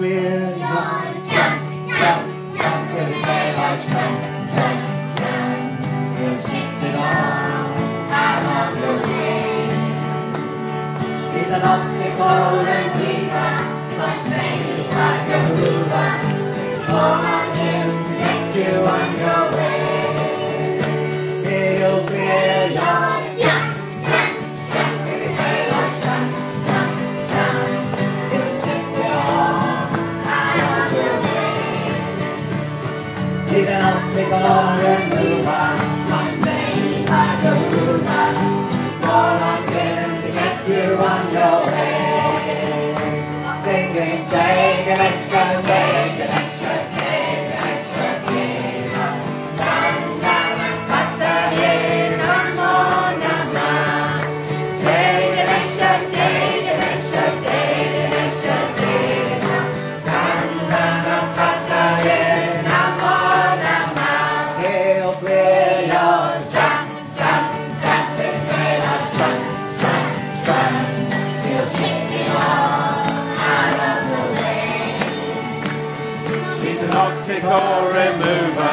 clear your jump, jump, jump, with his daylights jump, jump, jump. He'll shift it all out of the way. He's an obstacle remover, some say he's like a mover. Call on him to get you on your way. He'll clear your jump, jump, jump, with his daylights jump, jump, jump. He'll shift it all out of the way. He's an obstacle remover, some say he's like a mover. Call on him to get you on your way. Singing, take an extra, take an extra, take an extra day. Down, down, and cut the hair, no more, no more. Take an extra, take an extra, take an extra day. Down, down, and cut the hair, no more, no more. He'll clear your jump, jump, jump, and say I'll jump, jump, jump. He'll shake it all out of the way. He's an obstacle remover,